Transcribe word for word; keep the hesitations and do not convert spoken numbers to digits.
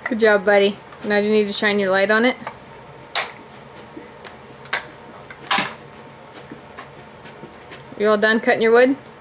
Good job, buddy. Now you need to shine your light on it. You all done cutting your wood?